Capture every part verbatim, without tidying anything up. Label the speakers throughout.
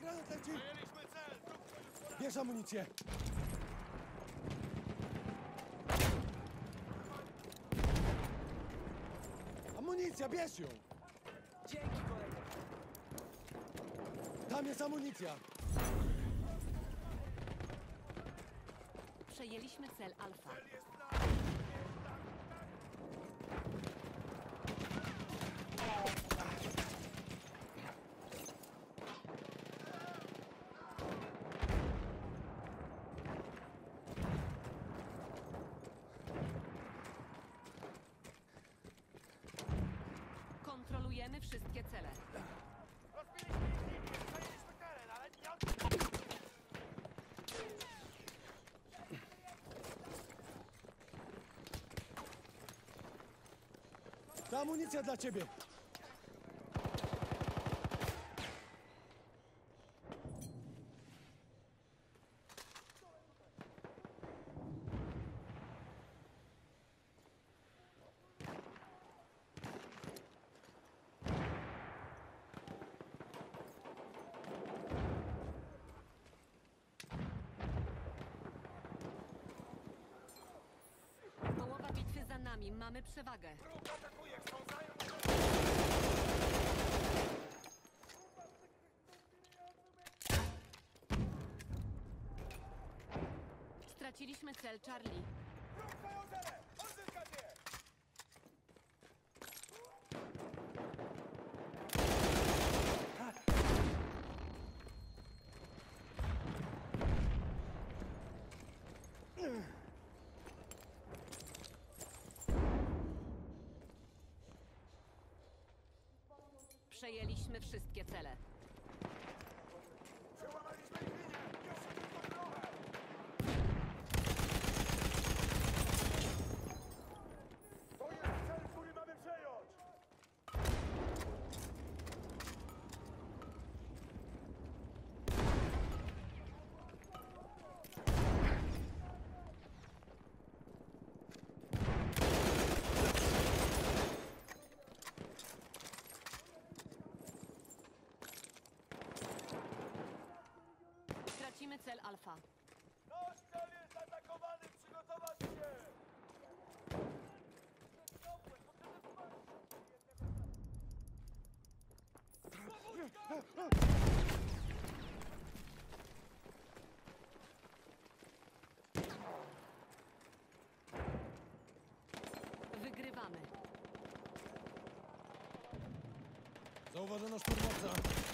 Speaker 1: Granat leci!
Speaker 2: Przejęliśmy cel! Wróg sojusz
Speaker 1: Bierz amunicję! Amunicja, bierz ją!
Speaker 3: Dzięki, kolego.
Speaker 1: Tam jest amunicja!
Speaker 4: Przejęliśmy cel Alfa.
Speaker 2: Cel jest nasz!
Speaker 4: Kontrolujemy wszystkie cele.
Speaker 2: Rozbiliśmy ich linię, przejęliśmy teren, ale nie...
Speaker 1: Ta amunicja dla ciebie!
Speaker 4: Połowa bitwy za nami. Mamy przewagę.
Speaker 2: Wróg atakuje, chcą zająć...
Speaker 4: Straciliśmy cel Charlie.
Speaker 2: Wróg swoją celę! Odzyskać je!
Speaker 4: Przejęliśmy wszystkie cele.
Speaker 2: Przełamaliśmy ich linię! Jeszcze tylko trochę! To jest cel, który mamy przejąć!
Speaker 4: Tracimy cel Alfa.
Speaker 2: Nasz cel jest atakowany! Przygotować się!
Speaker 4: Wygrywamy.
Speaker 1: Zauważono szturmowca!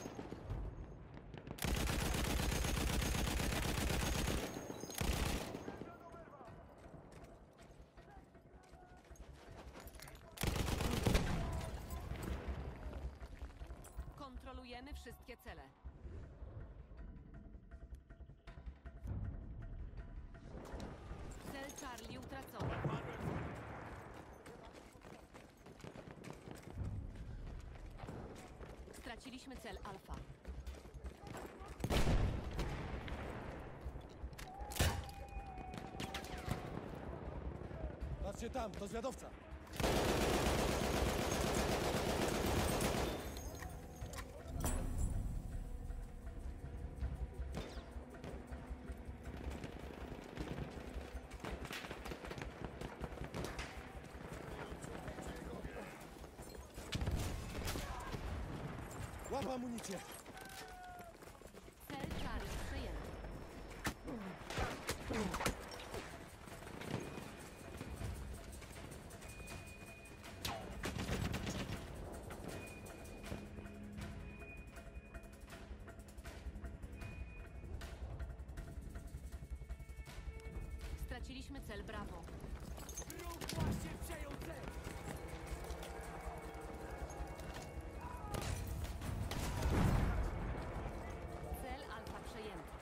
Speaker 4: Kontrolujemy wszystkie cele. Cel Charlie utracony. Straciliśmy cel Alfa.
Speaker 1: Patrzcie tam, to zwiadowca! Łap amunicję!
Speaker 4: Cel Charlie przyjęty. Straciliśmy cel Bravo.
Speaker 3: Wróg właśnie przejął cel.
Speaker 4: Cel Alfa przejęty.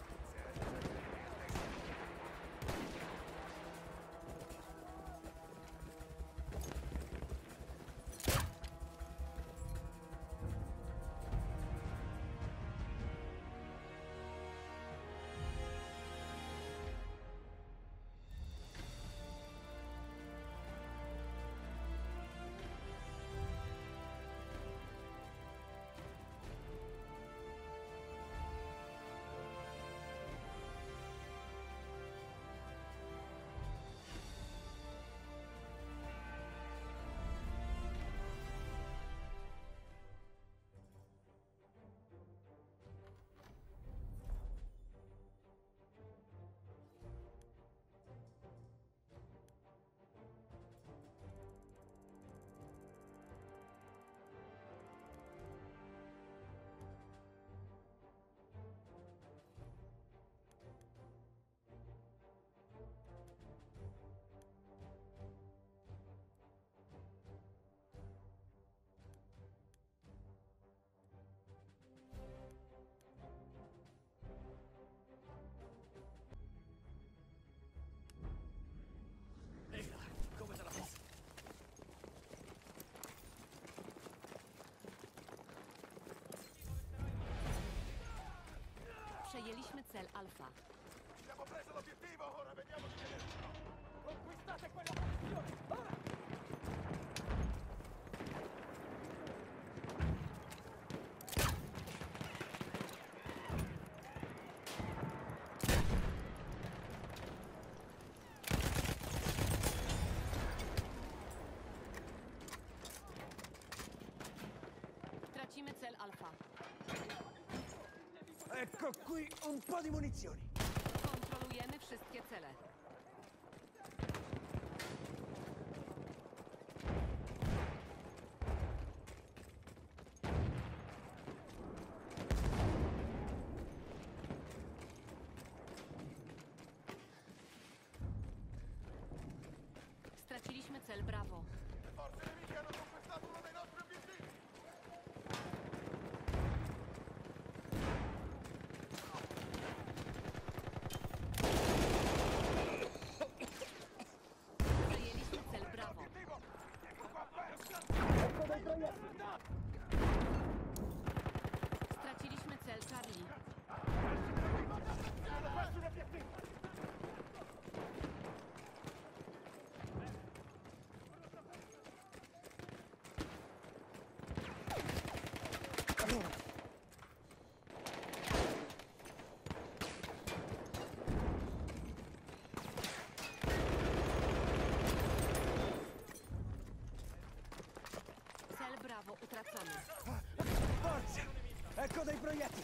Speaker 4: cel Alfa.
Speaker 2: Abbiamo preso l'obiettivo, ora vediamo di tenerlo.
Speaker 3: Conquistate quella posizione! Ora!
Speaker 4: Tracimy cel Alfa.
Speaker 1: Ecco qui un po' di munizioni.
Speaker 4: Kontrolujemy wszystkie cele. Straciliśmy cel Bravo.
Speaker 2: Le forze nemiche hanno conquistato uno dei nostri obiettivi.
Speaker 4: Przejęliśmy cel Bravo.
Speaker 2: Obiettivo! Ecco qua, Berg!
Speaker 4: Straciliśmy cel Charlie.
Speaker 2: Hanno perso un obiettivo!
Speaker 4: Cel Bravo utracony.
Speaker 1: Forza! Ecco dei proiettili.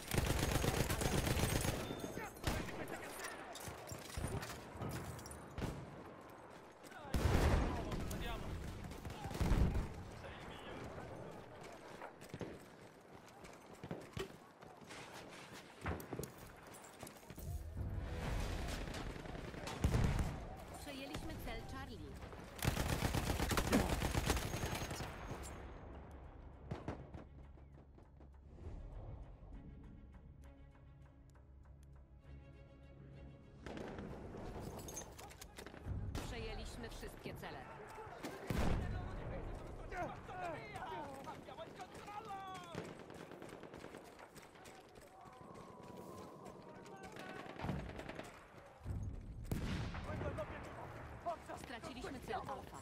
Speaker 4: Przejęliśmy cel Charlie. Przejęliśmy wszystkie cele.
Speaker 3: Abbiamo il controllo!
Speaker 2: Questo è l'obiettivo! Forza!
Speaker 4: Straciliśmy cel Alfa.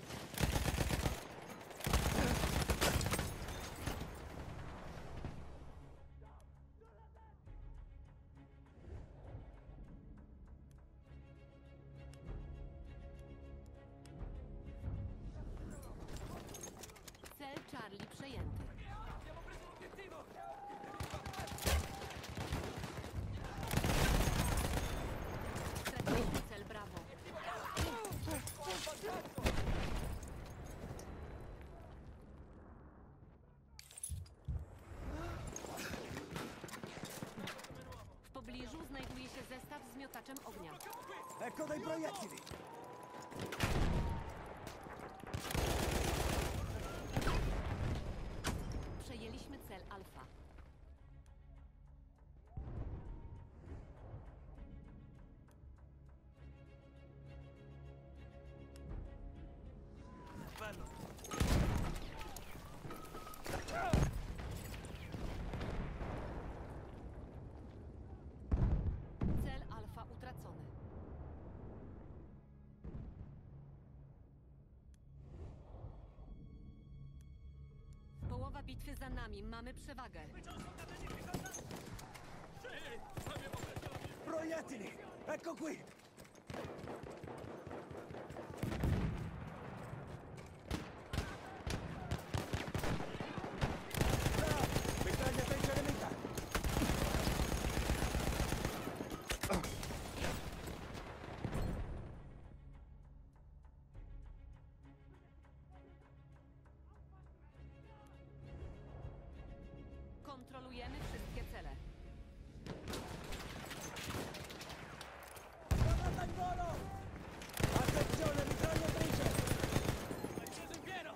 Speaker 4: Cel Charlie przejęty.
Speaker 3: Abbiamo preso l'obiettivo!
Speaker 4: Straciliśmy cel Bravo. W pobliżu znajduje się zestaw z miotaczem ognia.
Speaker 1: Ecco dei proiettili.
Speaker 4: Przejęliśmy cel Alfa.
Speaker 1: Bello.
Speaker 4: Cel Alfa utracony. Połowa bitwy za nami. Mamy przewagę.
Speaker 1: Proiettili. Ecco qui. Mitragliatrice nemica.
Speaker 4: Kontrolujemy wszystkie cele.
Speaker 1: Granata in volo. Attenzione, mitragliatrice.
Speaker 3: Acceso in pieno!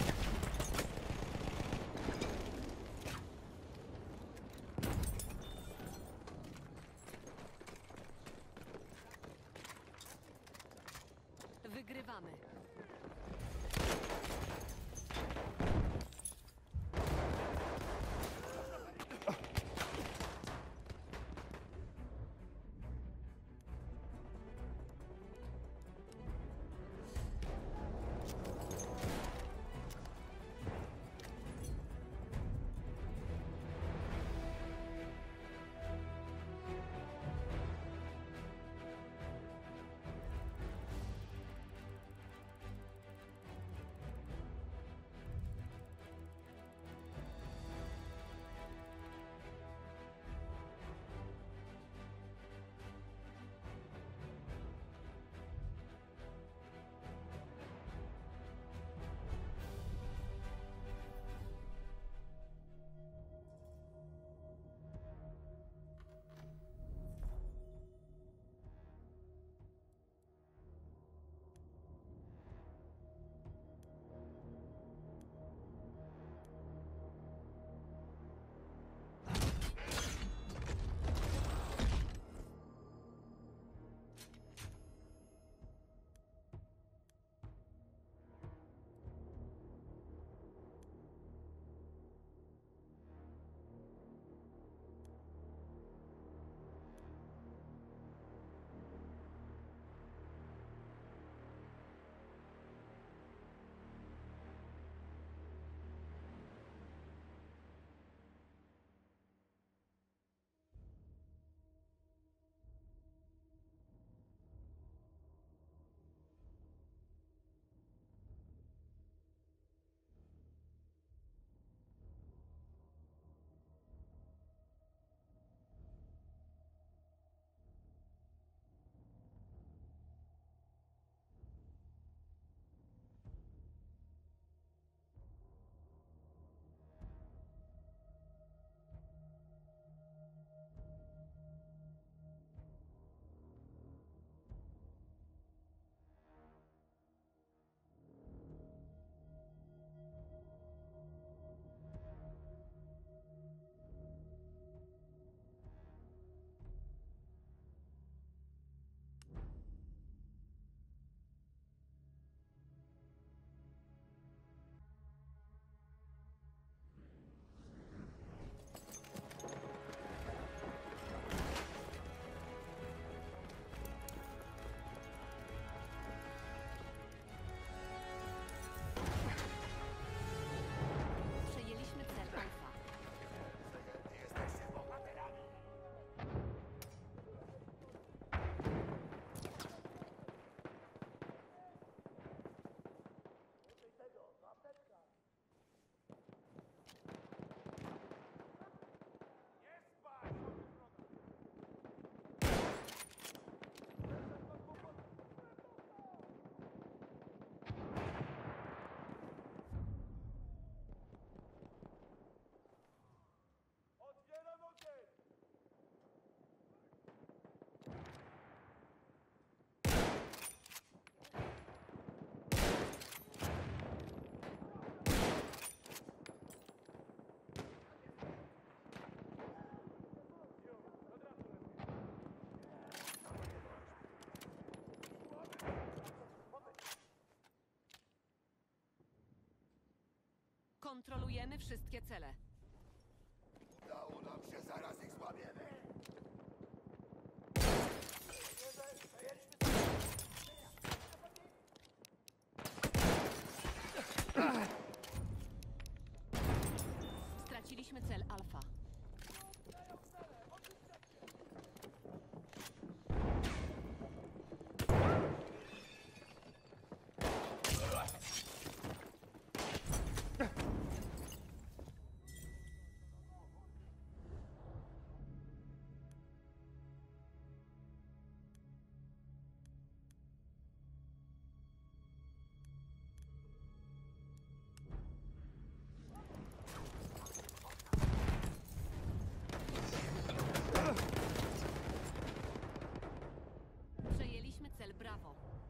Speaker 4: Wygrywamy. Kontrolujemy wszystkie cele.
Speaker 2: Udało nam się, zaraz ich złamiemy!
Speaker 4: Straciliśmy cel Alfa. Przejęliśmy cel Bravo.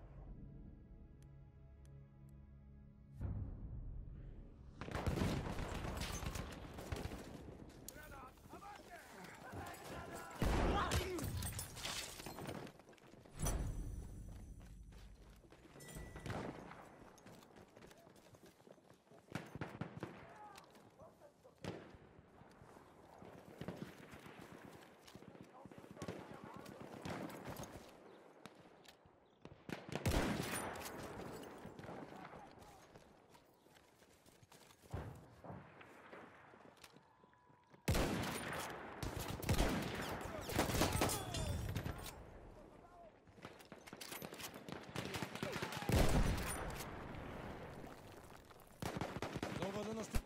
Speaker 1: Nowa do nas...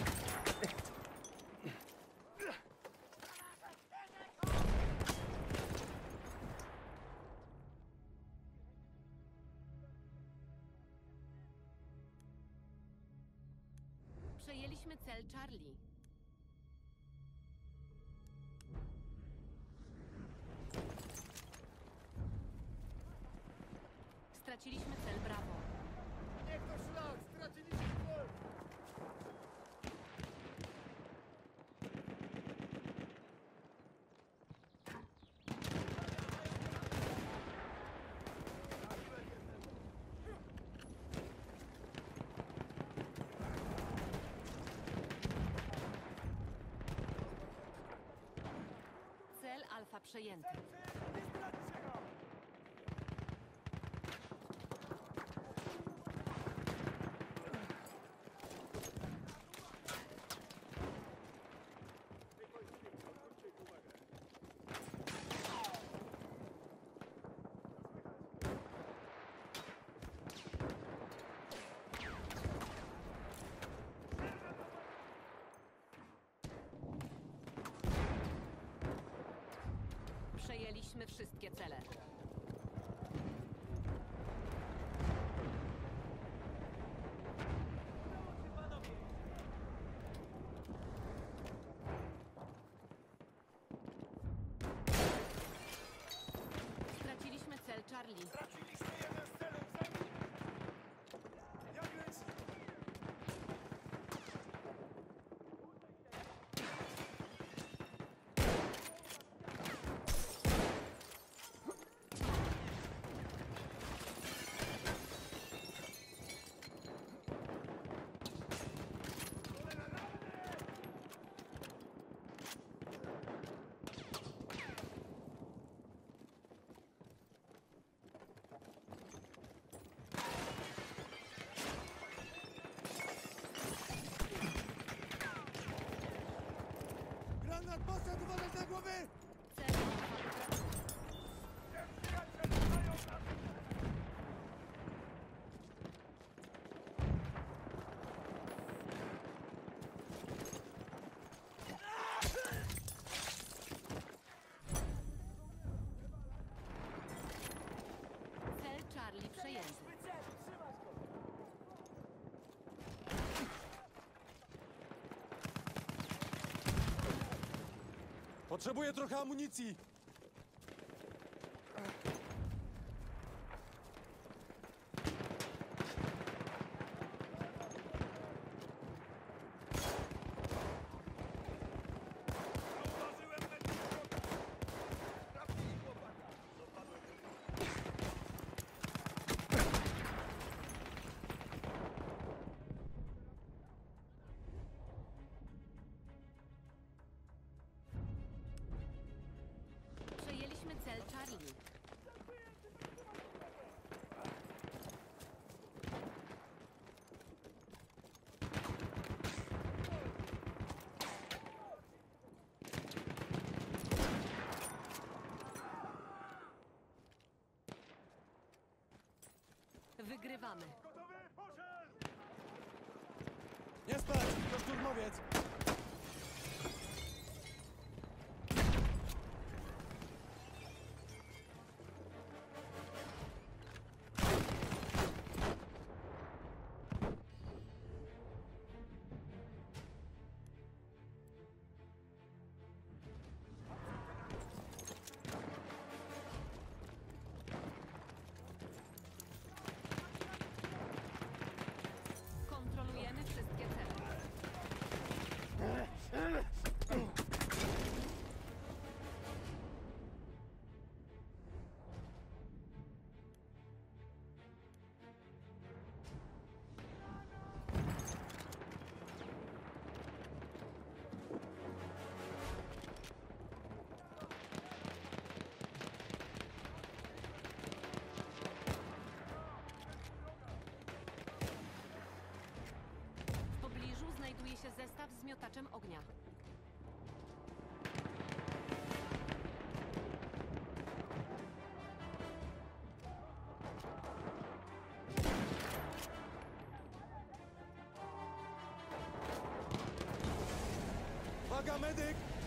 Speaker 4: Przejęliśmy cel Charlie. Straciliśmy cel Bravo.
Speaker 2: Niech to szlak! Straciliśmy cel!
Speaker 4: Cel Alfa przejęty.
Speaker 2: Nie zdradźcie go!
Speaker 4: Przejęliśmy wszystkie cele. Straciliśmy cel Charlie.
Speaker 2: Straciliśmy jeden z celów zajmij! Jak leci?
Speaker 1: Granat posad uważaj za głowy!
Speaker 4: Cel Alfa utracony.
Speaker 2: Przyjaciele mają nas!
Speaker 4: Cel Charlie przejęty.
Speaker 1: Potrzebuję trochę amunicji!
Speaker 2: Zauważyłem leci wroga! Trafili chłopaka! Dopadłem go.
Speaker 4: Wygrywamy.
Speaker 2: Gotowy? Poszedł!
Speaker 1: Nie spać, to szturmowiec!
Speaker 4: Kontrolujemy wszystkie cele. W pobliżu znajduje się zestaw z miotaczem ognia.
Speaker 1: Uwaga, medyk!